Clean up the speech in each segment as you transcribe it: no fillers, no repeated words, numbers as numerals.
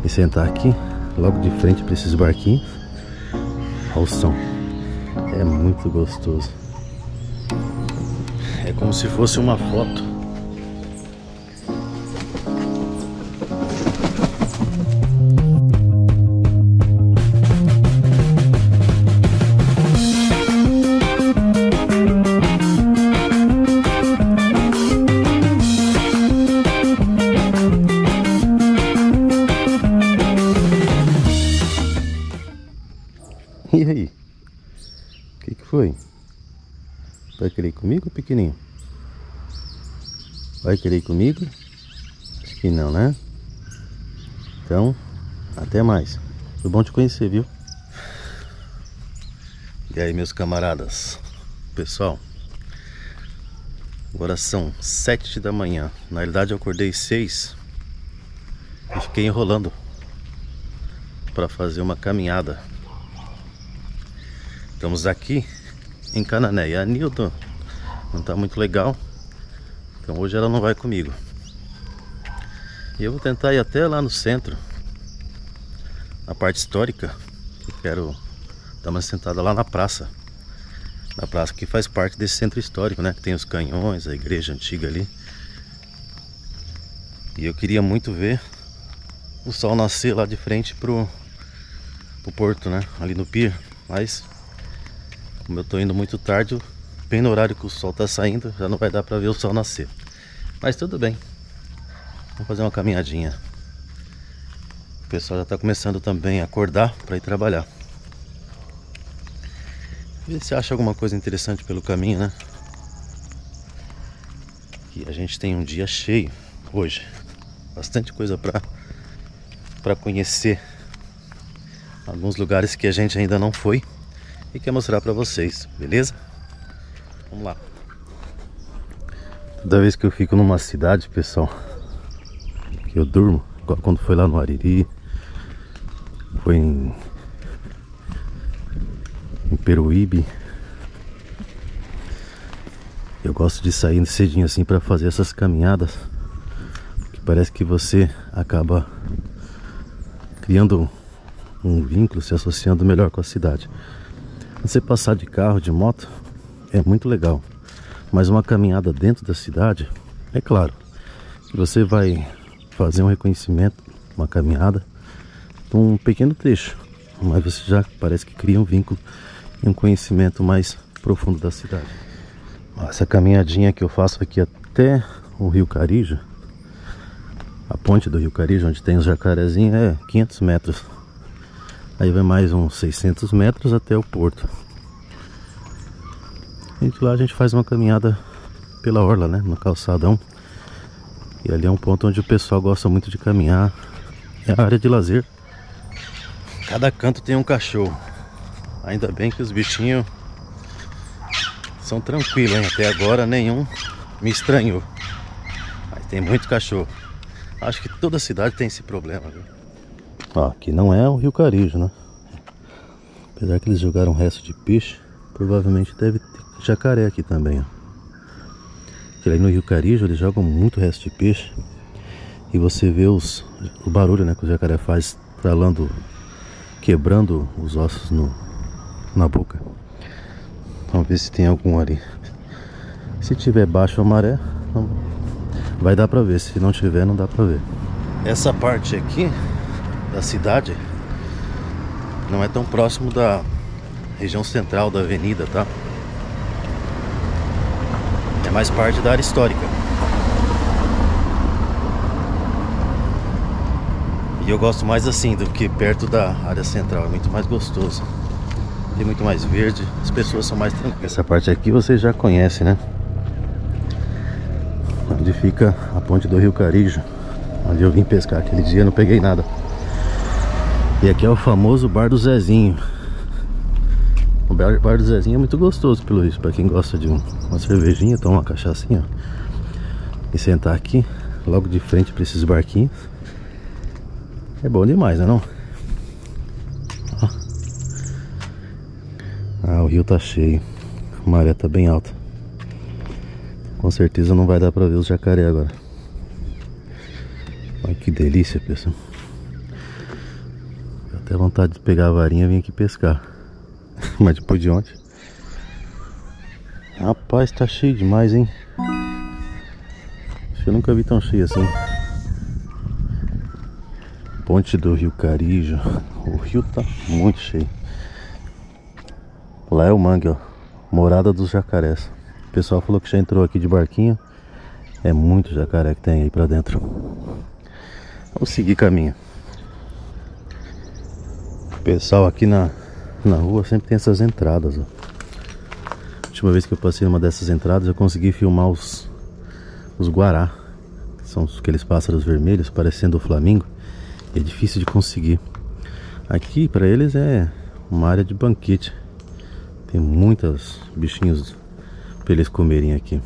e sentar aqui, logo de frente para esses barquinhos. Olha o som, é muito gostoso. É como se fosse uma foto. E aí? O que foi? Vai querer ir comigo, pequenininho? Vai querer ir comigo? Acho que não, né? Então, até mais. Foi bom te conhecer, viu? E aí, meus camaradas? Pessoal, agora são 7 da manhã. Na realidade eu acordei 6 e fiquei enrolando para fazer uma caminhada. Estamos aqui em Canané e a Nilton não está muito legal, então hoje ela não vai comigo. E eu vou tentar ir até lá no centro, na parte histórica, que quero dar uma sentada lá na praça que faz parte desse centro histórico, né? Que tem os canhões, a igreja antiga ali. E eu queria muito ver o sol nascer lá de frente pro porto, né? Ali no pier, mas como eu tô indo muito tarde, bem no horário que o sol tá saindo, já não vai dar pra ver o sol nascer. Mas tudo bem, vamos fazer uma caminhadinha. O pessoal já tá começando também a acordar pra ir trabalhar. Vê se acha alguma coisa interessante pelo caminho, né? E a gente tem um dia cheio hoje, bastante coisa pra conhecer. Alguns lugares que a gente ainda não foi e quer mostrar pra vocês, beleza? Vamos lá. Toda vez que eu fico numa cidade, pessoal, que eu durmo, igual quando foi lá no Ariri, foi em Peruíbe, eu gosto de sair cedinho assim pra fazer essas caminhadas, porque parece que você acaba criando um vínculo, se associando melhor com a cidade. Você passar de carro, de moto, é muito legal. Mas uma caminhada dentro da cidade, é claro que você vai fazer um reconhecimento, uma caminhada, um pequeno trecho, mas você já parece que cria um vínculo e um conhecimento mais profundo da cidade. Essa caminhadinha que eu faço aqui até o Rio Carijo, a ponte do Rio Carijo, onde tem os jacarezinhos, é 500 metros. Aí vai mais uns 600 metros até o porto. E de lá a gente faz uma caminhada pela orla, né? No calçadão. E ali é um ponto onde o pessoal gosta muito de caminhar. É a área de lazer. Cada canto tem um cachorro. Ainda bem que os bichinhos são tranquilos, hein? Até agora nenhum me estranhou. Mas tem muito cachorro. Acho que toda cidade tem esse problema, viu? Ó, aqui não é o Rio Carijo, né? Apesar que eles jogaram resto de peixe, provavelmente deve ter jacaré aqui também, ó. Porque aí no Rio Carijo eles jogam muito resto de peixe. E você vê o barulho, né, que o jacaré faz, tralando, quebrando os ossos na boca. Vamos ver se tem algum ali. Se tiver baixo a maré, não vai dar pra ver. Se não tiver, não dá pra ver. Essa parte aqui da cidade não é tão próximo da região central da avenida, tá? É mais parte da área histórica. E eu gosto mais assim do que perto da área central. É muito mais gostoso, tem muito mais verde, as pessoas são mais tranquilas. Essa parte aqui você já conhece, né? Onde fica a ponte do Rio Carijo, onde eu vim pescar aquele dia, não peguei nada. E aqui é o famoso Bar do Zezinho. O Bar do Zezinho é muito gostoso, pelo isso, pra quem gosta de uma cervejinha, tomar uma cachaçinha, ó, e sentar aqui, logo de frente pra esses barquinhos. É bom demais, né não? Ó. Ah, o rio tá cheio, a maré tá bem alta. Com certeza não vai dar pra ver os jacaré agora. Olha que delícia, pessoal. Até vontade de pegar a varinha e vir aqui pescar. Mas depois de ontem. Rapaz, tá cheio demais, hein? Acho que eu nunca vi tão cheio assim. Ponte do Rio Carijo. O rio tá muito cheio. Lá é o mangue, ó. Morada dos jacarés. O pessoal falou que já entrou aqui de barquinho. É muito jacaré que tem aí pra dentro. Vamos seguir caminho. O pessoal aqui na rua sempre tem essas entradas, ó. A última vez que eu passei numa dessas entradas eu consegui filmar os guará. São aqueles pássaros vermelhos parecendo o flamingo. É difícil de conseguir. Aqui para eles é uma área de banquete. Tem muitos bichinhos para eles comerem aqui.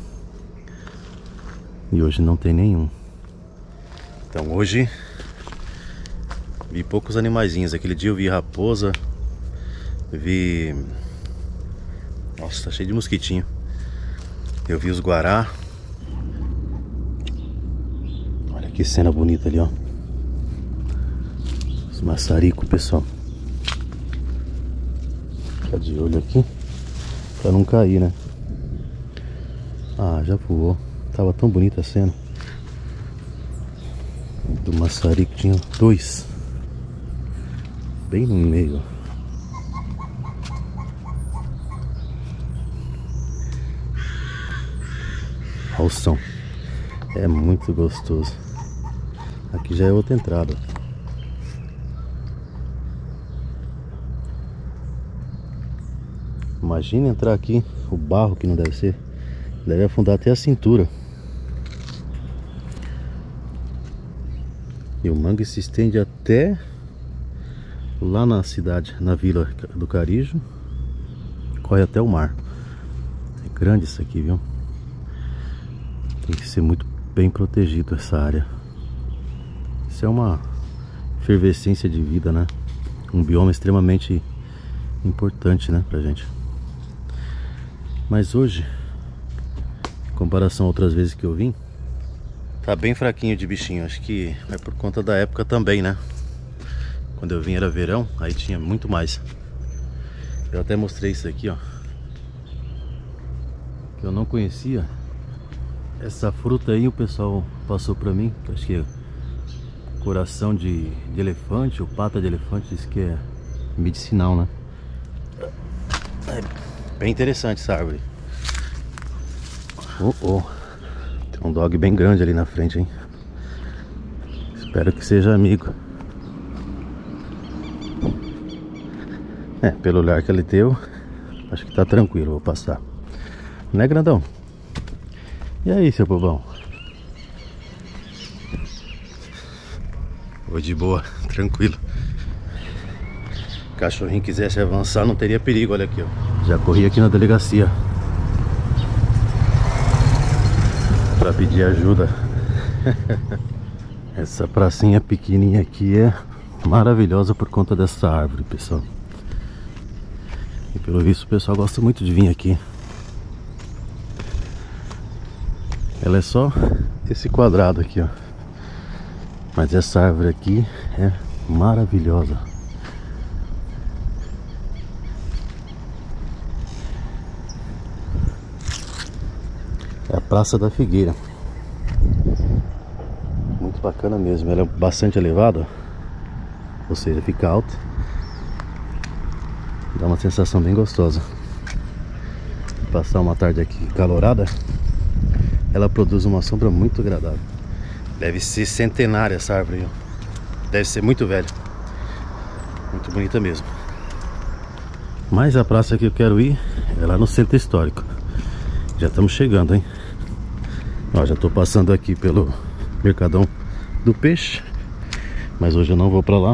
E hoje não tem nenhum. Então hoje vi poucos animaizinhos. Aquele dia eu vi raposa. Vi... Nossa, tá cheio de mosquitinho. Eu vi os guará. Olha que cena bonita ali, ó. Os maçarico, pessoal. Ficar de olho aqui pra não cair, né? Ah, já voou. Tava tão bonita a cena. Do maçarico tinha dois. Bem no meio. Olha o som. É muito gostoso. Aqui já é outra entrada. Imagina entrar aqui. O barro que não deve ser. Deve afundar até a cintura. E o mangue se estende até lá na cidade, na vila do Carijo. Corre até o mar. É grande isso aqui, viu? Tem que ser muito bem protegido essa área. Isso é uma efervescência de vida, né? Um bioma extremamente importante, né, pra gente. Mas hoje, em comparação a outras vezes que eu vim, tá bem fraquinho de bichinho. Acho que é por conta da época também, né? Quando eu vim era verão, aí tinha muito mais. Eu até mostrei isso aqui, ó, que eu não conhecia. Essa fruta aí o pessoal passou pra mim, que acho que é coração de elefante ou pata de elefante. Diz que é medicinal, né? É bem interessante essa árvore. Tem um dog bem grande ali na frente, hein? Espero que seja amigo. Pelo olhar que ele deu, acho que tá tranquilo, vou passar. Né, grandão? E aí, seu bobão? Vou de boa, tranquilo. Cachorrinho quisesse avançar, não teria perigo, olha aqui, ó. Já corri aqui na delegacia pra pedir ajuda. Essa pracinha pequenininha aqui é maravilhosa por conta dessa árvore, pessoal. E pelo visto o pessoal gosta muito de vir aqui. Ela é só esse quadrado aqui, ó. Mas essa árvore aqui é maravilhosa. É a Praça da Figueira. Muito bacana mesmo. Ela é bastante elevada, ou seja, fica alta. Dá uma sensação bem gostosa. Passar uma tarde aqui calorada, ela produz uma sombra muito agradável. Deve ser centenária essa árvore, ó. Deve ser muito velha. Muito bonita mesmo. Mas a praça que eu quero ir é lá no centro histórico. Já estamos chegando, hein? Ó, já estou passando aqui pelo Mercadão do Peixe, mas hoje eu não vou para lá.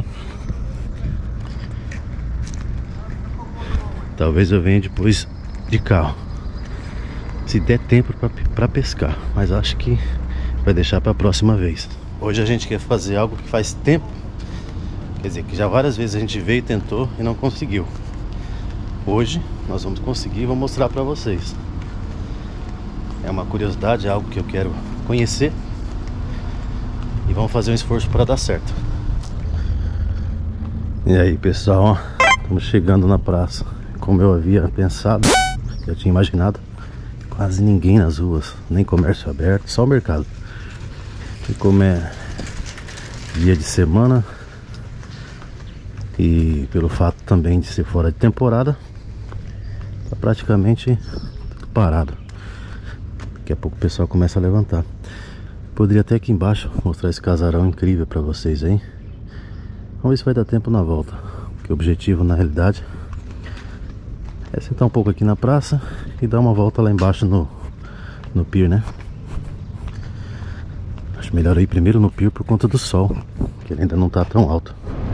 Talvez eu venha depois de carro, se der tempo para pescar, mas acho que vai deixar para a próxima vez. Hoje a gente quer fazer algo que faz tempo, quer dizer, que já várias vezes a gente veio e tentou e não conseguiu. Hoje nós vamos conseguir e vou mostrar para vocês. É uma curiosidade, é algo que eu quero conhecer e vamos fazer um esforço para dar certo. E aí, pessoal, ó, estamos chegando na praça. Como eu havia pensado, eu tinha imaginado, quase ninguém nas ruas, nem comércio aberto, só o mercado. E como é dia de semana e pelo fato também de ser fora de temporada, tá praticamente tudo parado. Daqui a pouco o pessoal começa a levantar. Poderia até aqui embaixo mostrar esse casarão incrível pra vocês aí. Vamos ver se vai dar tempo na volta. Porque o objetivo na realidade é sentar um pouco aqui na praça e dar uma volta lá embaixo no pier, né? Acho melhor ir primeiro no pier por conta do sol, que ele ainda não tá tão alto.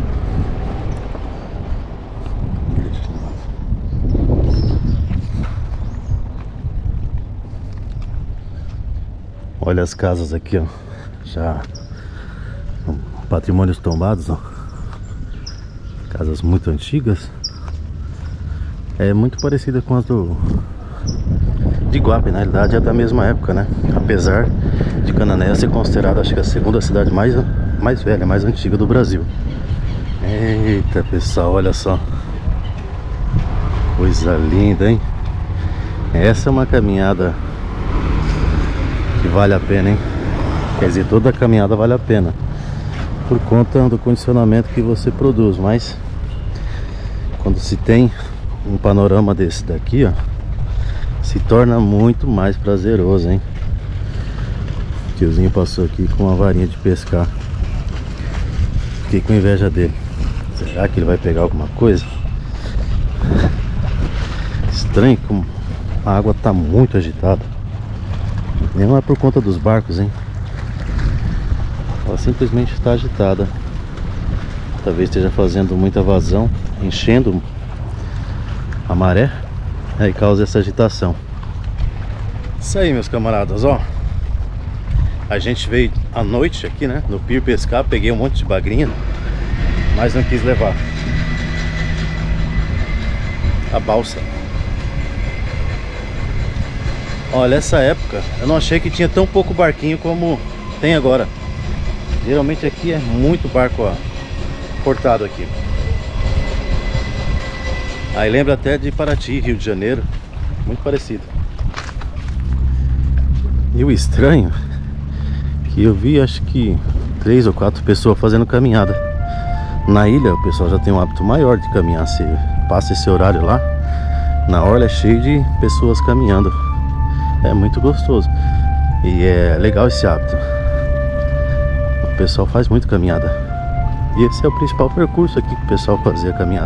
Olha as casas aqui, ó. Já patrimônios tombados, ó. Casas muito antigas. É muito parecida com as de Iguape, na realidade é da mesma época, né? Apesar de Cananéia ser considerada, acho que a segunda cidade mais velha, mais antiga do Brasil. Eita, pessoal, olha só. Coisa linda, hein? Essa é uma caminhada que vale a pena, hein? Quer dizer, toda a caminhada vale a pena por conta do condicionamento que você produz, mas quando se tem um panorama desse daqui, ó, se torna muito mais prazeroso, hein? O tiozinho passou aqui com uma varinha de pescar. Fiquei com inveja dele. Será que ele vai pegar alguma coisa? Estranho como a água tá muito agitada. Não é por conta dos barcos, hein? Ela simplesmente está agitada. Talvez esteja fazendo muita vazão, enchendo a maré, aí causa essa agitação. Isso aí, meus camaradas, ó. A gente veio à noite aqui, né, no pier pescar. Peguei um monte de bagrinha, mas não quis levar a balsa. Olha, essa época eu não achei que tinha tão pouco barquinho como tem agora. Geralmente aqui é muito barco, ó, portado aqui. Aí lembra até de Paraty, Rio de Janeiro. Muito parecido. E o estranho que eu vi, acho que 3 ou 4 pessoas fazendo caminhada. Na ilha o pessoal já tem um hábito maior de caminhar. Se passa esse horário lá, na orla é cheio de pessoas caminhando. É muito gostoso. E é legal esse hábito. O pessoal faz muito caminhada. E esse é o principal percurso aqui que o pessoal fazia a caminhada.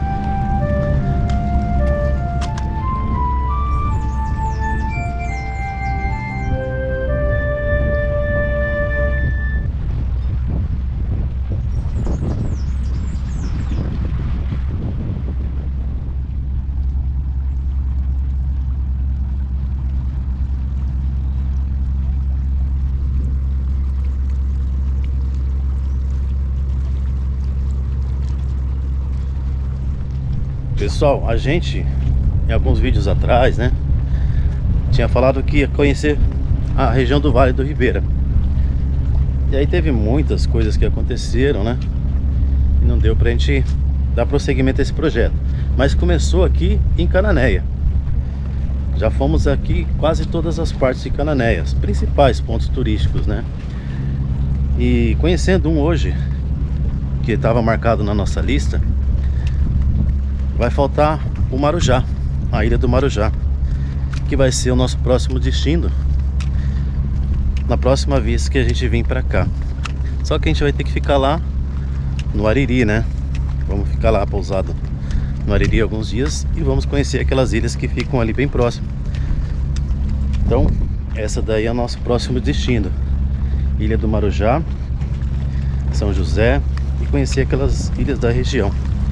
Pessoal, a gente em alguns vídeos atrás, né, tinha falado que ia conhecer a região do Vale do Ribeira. E aí teve muitas coisas que aconteceram, né, e não deu pra gente dar prosseguimento a esse projeto. Mas começou aqui em Cananéia. Já fomos aqui quase todas as partes de Cananéia, os principais pontos turísticos, né. E conhecendo um hoje que estava marcado na nossa lista, vai faltar o Marujá, a ilha do Marujá, que vai ser o nosso próximo destino na próxima vez que a gente vir pra cá. Só que a gente vai ter que ficar lá no Ariri, né? Vamos ficar lá pousado no Ariri alguns dias e vamos conhecer aquelas ilhas que ficam ali bem próximo. Então essa daí é o nosso próximo destino: Ilha do Marujá, São José, e conhecer aquelas ilhas da região.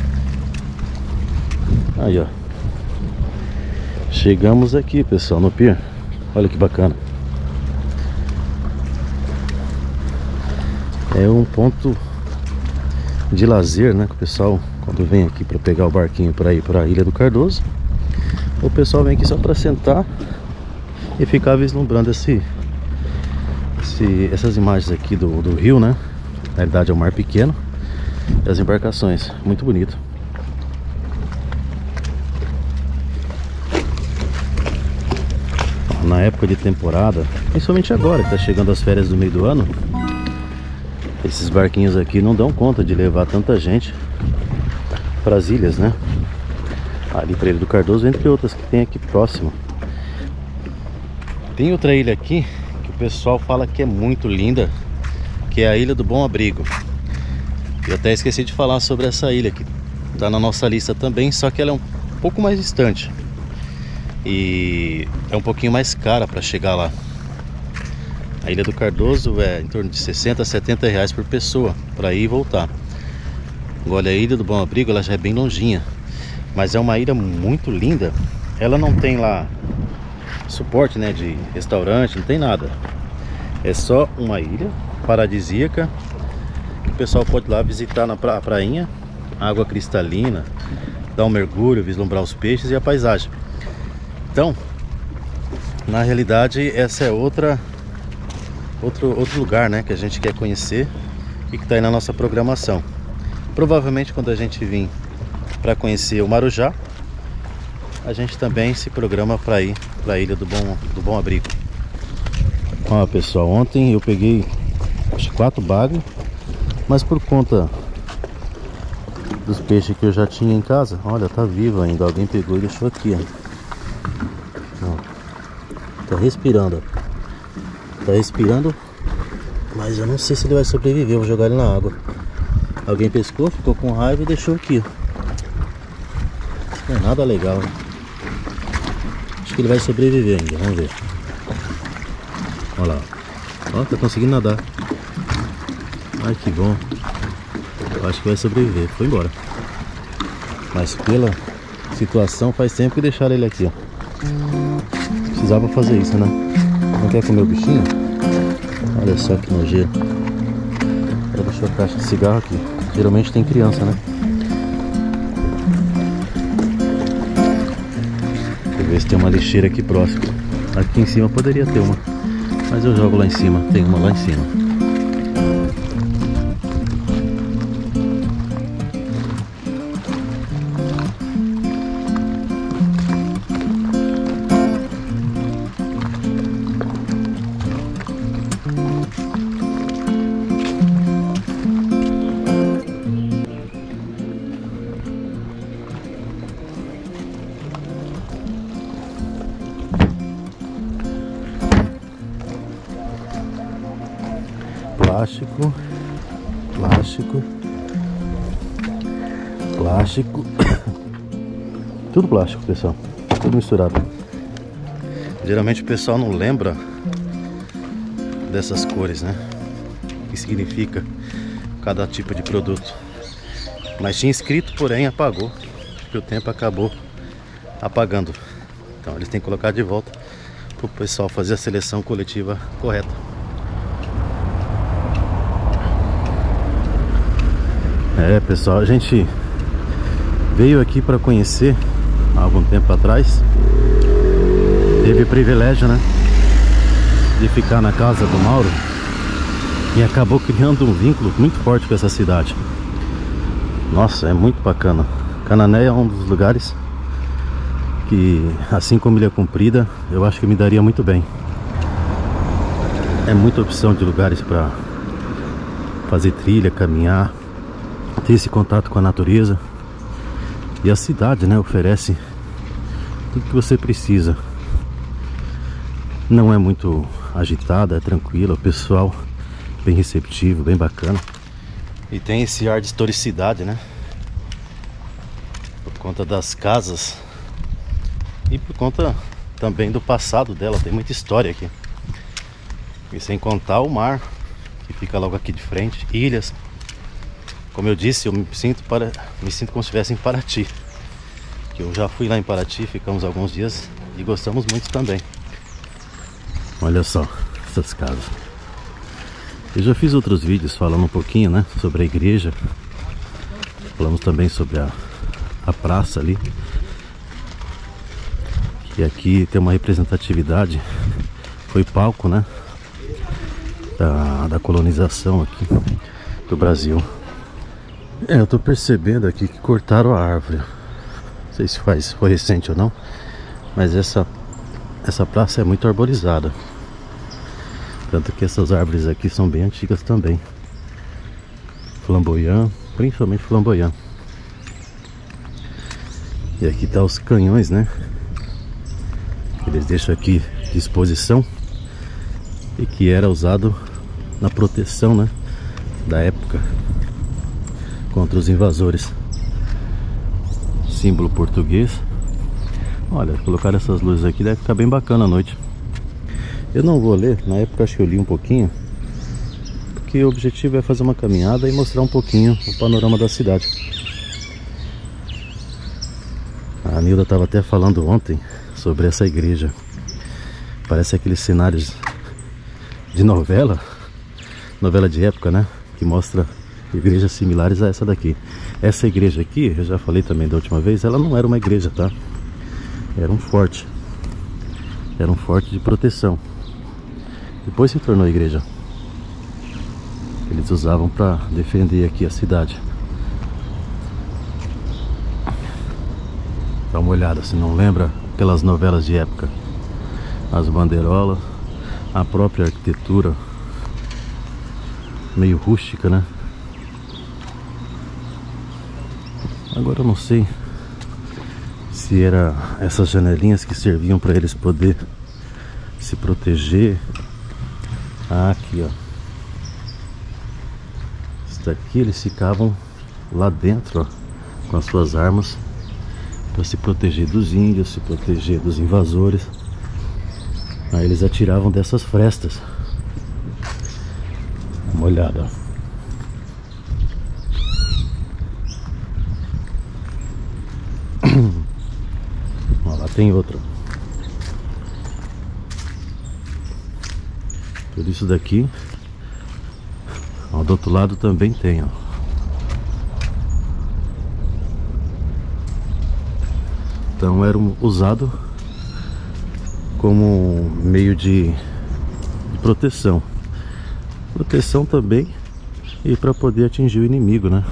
Aí, ó, chegamos aqui, pessoal, no pier. Olha que bacana. É um ponto de lazer, né, que o pessoal, quando vem aqui para pegar o barquinho para ir para a Ilha do Cardoso, o pessoal vem aqui só para sentar e ficar vislumbrando essas imagens aqui do rio, né? Na realidade é um mar pequeno, e as embarcações. Muito bonito. Na época de temporada, principalmente agora que tá chegando as férias do meio do ano, esses barquinhos aqui não dão conta de levar tanta gente para as ilhas, né? Ali para Ilha do Cardoso, entre outras que tem aqui próximo. Tem outra ilha aqui que o pessoal fala que é muito linda, que é a Ilha do Bom Abrigo. Eu até esqueci de falar sobre essa ilha que tá na nossa lista também, só que ela é um pouco mais distante e é um pouquinho mais cara para chegar lá. A Ilha do Cardoso é em torno de 60 a 70 reais por pessoa para ir e voltar. Agora a Ilha do Bom Abrigo, ela já é bem longinha, mas é uma ilha muito linda. Ela não tem lá suporte, né, de restaurante, não tem nada. É só uma ilha paradisíaca. O pessoal pode ir lá visitar na prainha, água cristalina, dar um mergulho, vislumbrar os peixes e a paisagem. Então, na realidade, essa é outro lugar, né, que a gente quer conhecer e que está aí na nossa programação. Provavelmente quando a gente vir para conhecer o Marujá, a gente também se programa para ir para a Ilha do Bom Abrigo. Ó, pessoal, ontem eu peguei acho 4 bagres, mas por conta dos peixes que eu já tinha em casa, olha, tá vivo ainda, alguém pegou e deixou aqui, ó. Tá respirando, tá respirando, mas eu não sei se ele vai sobreviver. Eu vou jogar ele na água. Alguém pescou, ficou com raiva e deixou aqui. Não é nada legal, né? Acho que ele vai sobreviver ainda, vamos ver. Olha lá, ó, tá conseguindo nadar. Ai, que bom. Eu acho que vai sobreviver, foi embora. Mas pela situação, faz tempo que deixaram ele aqui, ó. Precisava fazer isso, né? Não quer comer o bichinho? Olha só que nojeiro. Ela deixou a caixa de cigarro aqui. Geralmente tem criança, né? Deixa eu ver se tem uma lixeira aqui próximo. Aqui em cima poderia ter uma, mas eu jogo lá em cima. Tem uma lá em cima. Plástico, plástico, plástico, tudo plástico, pessoal, tudo misturado. Geralmente o pessoal não lembra dessas cores, né? O que significa cada tipo de produto. Mas tinha escrito, porém apagou, porque o tempo acabou apagando. Então eles têm que colocar de volta para o pessoal fazer a seleção coletiva correta. É, pessoal, a gente veio aqui para conhecer há algum tempo atrás. Teve o privilégio, né, de ficar na casa do Mauro e acabou criando um vínculo muito forte com essa cidade. Nossa, é muito bacana. Canané é um dos lugares que, assim como Ilha Comprida, eu acho que me daria muito bem. É muita opção de lugares para fazer trilha, caminhar, ter esse contato com a natureza. E a cidade, né, oferece tudo que você precisa. Não é muito agitada, é tranquila, o pessoal bem receptivo, bem bacana. E tem esse ar de historicidade, né, por conta das casas e por conta também do passado dela. Tem muita história aqui. E sem contar o mar que fica logo aqui de frente, ilhas. Como eu disse, eu me sinto como se estivesse em Paraty. Que eu já fui lá em Paraty, ficamos alguns dias e gostamos muito também. Olha só essas casas. Eu já fiz outros vídeos falando um pouquinho, né, sobre a igreja. Falamos também sobre a praça ali. E aqui tem uma representatividade. Foi palco, né, da colonização aqui do Brasil. Eu tô percebendo aqui que cortaram a árvore. Não sei se foi recente ou não, mas essa praça é muito arborizada. Tanto que essas árvores aqui são bem antigas também. Flamboyant, principalmente flamboyant. E aqui tá os canhões, né? Eles deixam aqui de exposição. E que era usado na proteção, né, da época contra os invasores. Símbolo português. Olha, colocar essas luzes aqui deve ficar bem bacana à noite. Eu não vou ler, na época acho que eu li um pouquinho, porque o objetivo é fazer uma caminhada e mostrar um pouquinho o panorama da cidade. A Nilda estava até falando ontem sobre essa igreja. Parece aqueles cenários de novela de época, né? Que mostra igrejas similares a essa daqui. Essa igreja aqui, eu já falei também da última vez, ela não era uma igreja, tá? Era um forte. Era um forte de proteção. Depois se tornou igreja. Eles usavam para defender aqui a cidade. Dá uma olhada, se não lembra aquelas novelas de época. As bandeirolas, a própria arquitetura meio rústica, né? Agora eu não sei se era essas janelinhas que serviam para eles poder se proteger. Ah, aqui ó, isso daqui eles ficavam lá dentro, ó, com as suas armas para se proteger dos índios, se proteger dos invasores. Aí eles atiravam dessas frestas. Dá uma olhada. Ó, lá tem outra. Tudo isso daqui. Ó, do outro lado também tem, ó. Então era usado como meio de proteção. Proteção também, e para poder atingir o inimigo, né?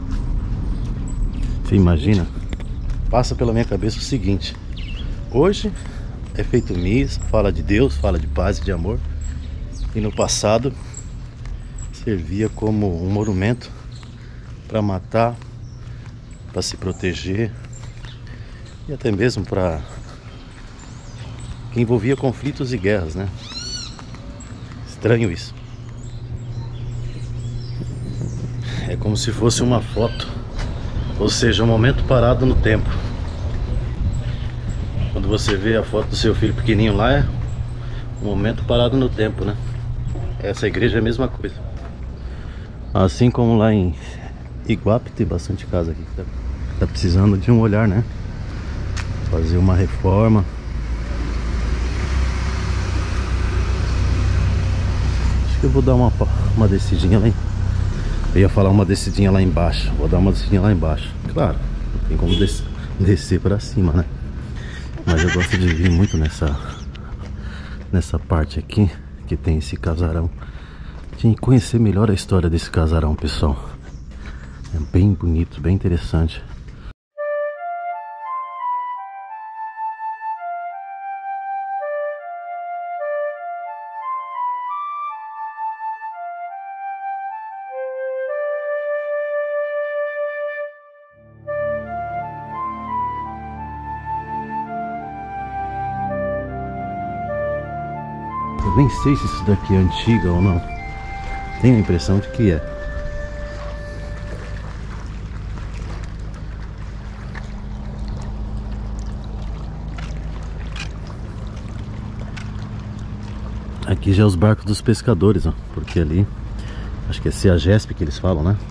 Você imagina? Passa pela minha cabeça o seguinte: hoje é feito missa, fala de Deus, fala de paz e de amor, e no passado servia como um monumento para matar, para se proteger, e até mesmo para que envolvia conflitos e guerras, né? Estranho isso. É como se fosse uma foto, ou seja, um momento parado no tempo. Quando você vê a foto do seu filho pequenininho lá, é um momento parado no tempo, né? Essa igreja é a mesma coisa. Assim como lá em Iguape tem bastante casa aqui que tá precisando de um olhar, né? Fazer uma reforma. Acho que eu vou dar uma descidinha lá. Eu ia falar uma descidinha lá embaixo. Vou dar uma descidinha lá embaixo. Claro, não tem como descer pra cima, né? Mas eu gosto de vir muito nessa parte aqui, que tem esse casarão. Tinha que conhecer melhor a história desse casarão, pessoal. É bem bonito, bem interessante. Eu nem sei se isso daqui é antiga ou não. Tenho a impressão de que é. Aqui já é os barcos dos pescadores, ó. Porque ali, acho que é CEAGESP que eles falam, né?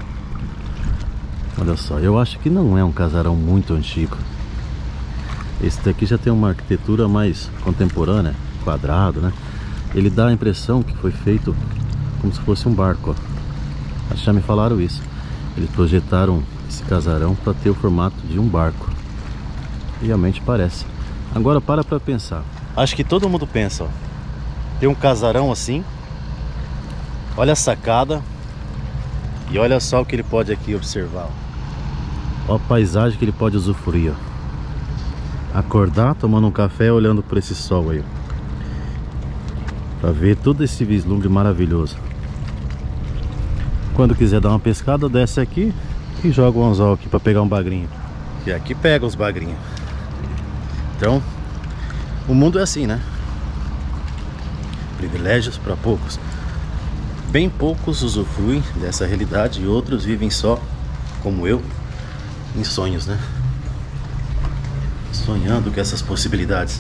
Olha só, eu acho que não é um casarão muito antigo. Esse daqui já tem uma arquitetura mais contemporânea, quadrado, né? Ele dá a impressão que foi feito como se fosse um barco, ó. Já me falaram isso. Eles projetaram esse casarão para ter o formato de um barco. Realmente parece. Agora para pensar. Acho que todo mundo pensa, ó. Tem um casarão assim. Olha a sacada. E olha só o que ele pode aqui observar. Ó a paisagem que ele pode usufruir, ó. Acordar tomando um café, olhando para esse sol aí, para ver todo esse vislumbre maravilhoso. Quando quiser dar uma pescada, desce aqui e joga um anzol aqui para pegar um bagrinho. E aqui pega os bagrinhos. Então, o mundo é assim, né? Privilégios para poucos. Bem poucos usufruem dessa realidade e outros vivem só, como eu, em sonhos, né? Sonhando com essas possibilidades.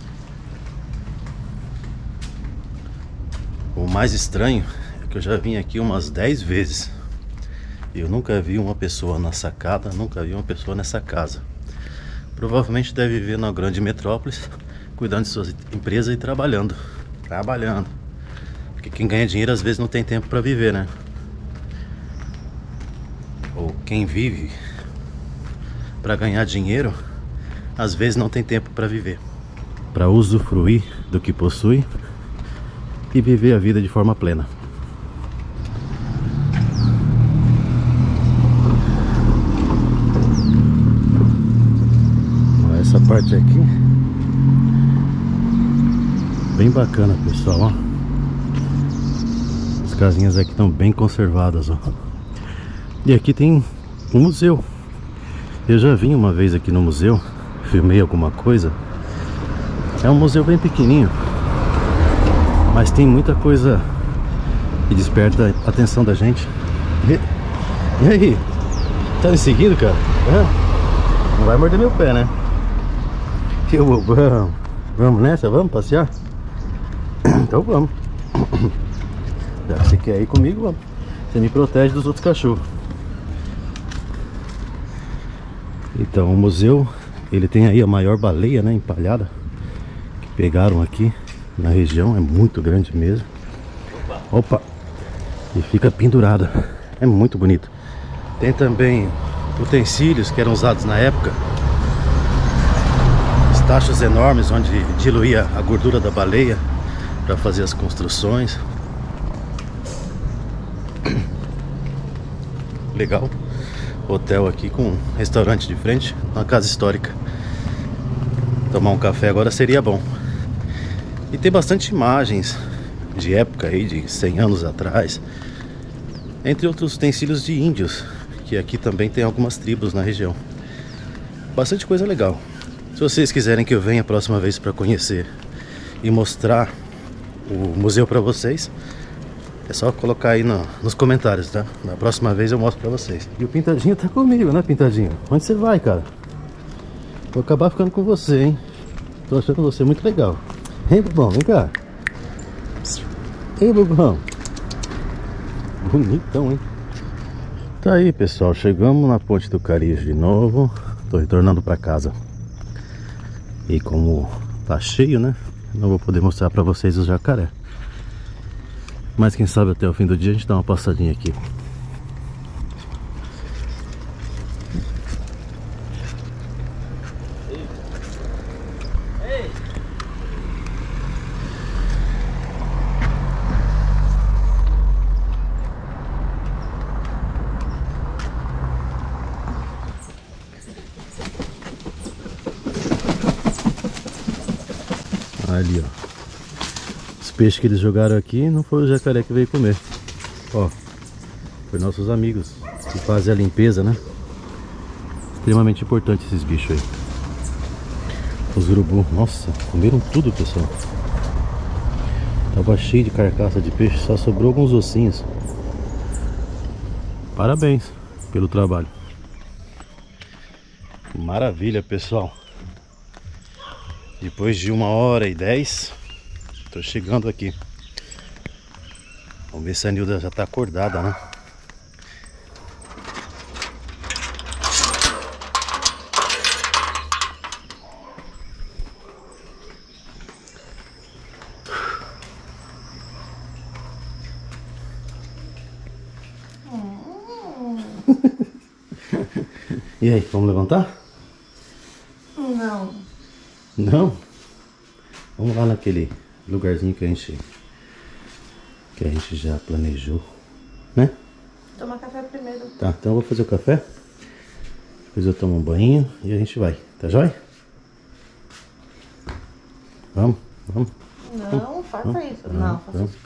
O mais estranho é que eu já vim aqui umas 10 vezes e eu nunca vi uma pessoa na sacada, nunca vi uma pessoa nessa casa. Provavelmente deve viver na grande metrópole, cuidando de suas empresas e trabalhando. Porque quem ganha dinheiro às vezes não tem tempo para viver, né? Ou quem vive para ganhar dinheiro às vezes não tem tempo para viver, para usufruir do que possui e viver a vida de forma plena. Essa parte aqui bem bacana, pessoal, ó. As casinhas aqui estão bem conservadas, ó. E aqui tem um museu. Eu já vim uma vez aqui no museu, filmei alguma coisa. É um museu bem pequenininho, mas tem muita coisa que desperta a atenção da gente. E aí? Tá me seguindo, cara? Não vai morder meu pé, né? Vamos nessa? Vamos passear? Então vamos. Já que você quer ir comigo, vamos. Você me protege dos outros cachorros. Então, o museu, ele tem aí a maior baleia, né, empalhada, que pegaram aqui na região. É muito grande mesmo. Opa! E fica pendurada. É muito bonito. Tem também utensílios que eram usados na época. Tachos enormes onde diluía a gordura da baleia para fazer as construções. Legal. Hotel aqui com restaurante de frente, uma casa histórica. Tomar um café agora seria bom. E tem bastante imagens de época aí, de 100 anos atrás, entre outros utensílios de índios, que aqui também tem algumas tribos na região. Bastante coisa legal. Se vocês quiserem que eu venha a próxima vez para conhecer e mostrar o museu para vocês, é só colocar aí nos comentários, tá? Na próxima vez eu mostro para vocês. E o Pintadinho tá comigo, né, Pintadinho? Onde você vai, cara? Vou acabar ficando com você, hein? Tô achando você muito legal. Hein, Bobão? Vem cá. Ei, Bobão. Bonitão, hein? Tá aí, pessoal. Chegamos na Ponte do Carijo de novo. Tô retornando para casa. E como tá cheio, né, não vou poder mostrar pra vocês o jacaré. Mas quem sabe até o fim do dia a gente dá uma passadinha aqui. Ali, ó. Os peixes que eles jogaram aqui não foi o jacaré que veio comer. Ó, foi nossos amigos que fazem a limpeza, né? Extremamente importante esses bichos aí. Os urubu, nossa, comeram tudo, pessoal. Tava cheio de carcaça de peixe, só sobrou alguns ossinhos. Parabéns pelo trabalho. Maravilha, pessoal. Depois de 1h10, tô chegando aqui. Vamos ver se a Nilda já tá acordada, né? E aí, vamos levantar? Não. Não? Vamos lá naquele lugarzinho que a gente já planejou, né? Toma café primeiro. Tá, então eu vou fazer o café. Depois eu tomo um banho e a gente vai. Tá jóia? Vamos, vamos. Não, faça isso. Não, faça isso.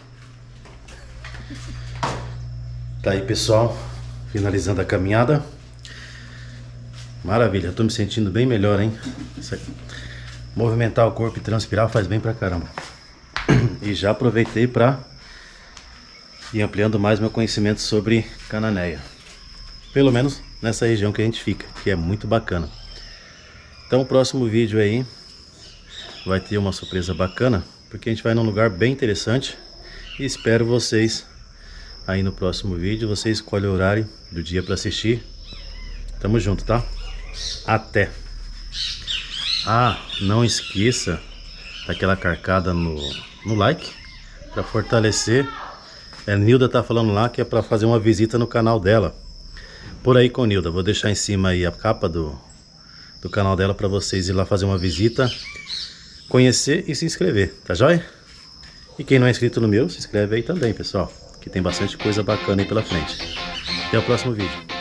Tá aí, pessoal. Finalizando a caminhada. Maravilha, eu tô me sentindo bem melhor, hein? Movimentar o corpo e transpirar faz bem pra caramba. E já aproveitei pra ir ampliando mais meu conhecimento sobre Cananéia. Pelo menos nessa região que a gente fica, que é muito bacana. Então o próximo vídeo aí vai ter uma surpresa bacana, porque a gente vai num lugar bem interessante. E espero vocês aí no próximo vídeo. Você escolhe o horário do dia pra assistir. Tamo junto, tá? Até! Ah, não esqueça daquela carcada no like para fortalecer. A Nilda tá falando lá que é para fazer uma visita no canal dela. Por aí com Nilda, vou deixar em cima aí a capa do canal dela para vocês ir lá fazer uma visita, conhecer e se inscrever, tá joia? E quem não é inscrito no meu, se inscreve aí também, pessoal, que tem bastante coisa bacana aí pela frente. Até o próximo vídeo.